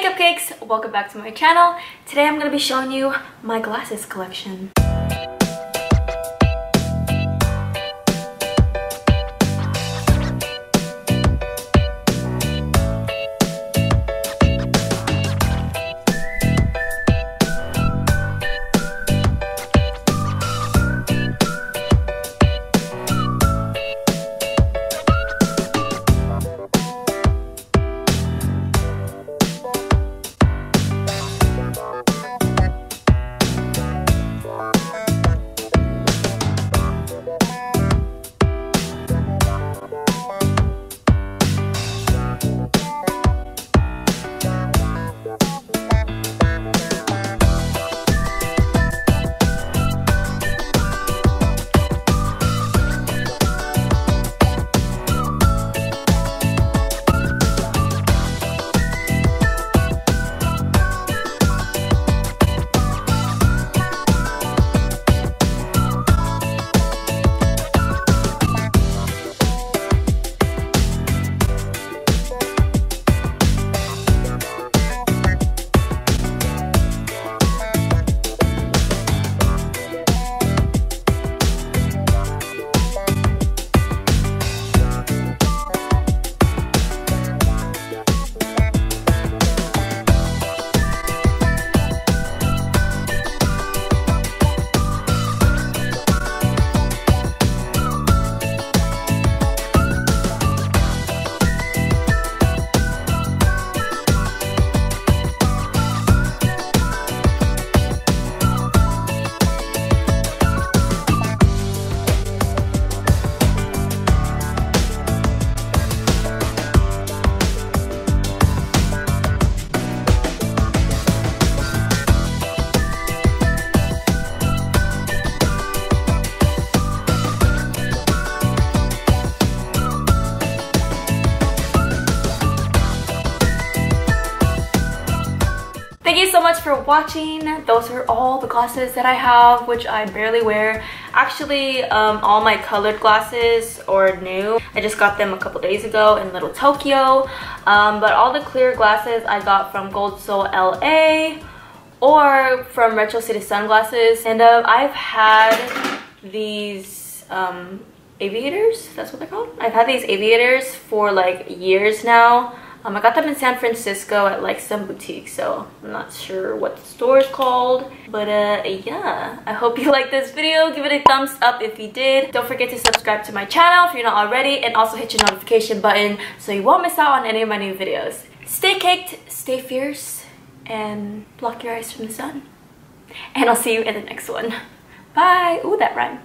Cupcakes, welcome back to my channel. Today I'm going to be showing you my glasses collection. Thank you so much for watching. Those are all the glasses that I have, which I barely wear. Actually, all my colored glasses are new. I just got them a couple days ago in Little Tokyo. But all the clear glasses I got from Gold Soul LA or from Retro City Sunglasses. And I've had these aviators, that's what they're called. I've had these aviators for like years now. I got them in San Francisco at like some boutique, so I'm not sure what the store is called. But yeah, I hope you liked this video. Give it a thumbs up if you did. Don't forget to subscribe to my channel if you're not already, and also hit your notification button so you won't miss out on any of my new videos. Stay caked, stay fierce, and block your eyes from the sun. And I'll see you in the next one. Bye! Ooh, that rhymed.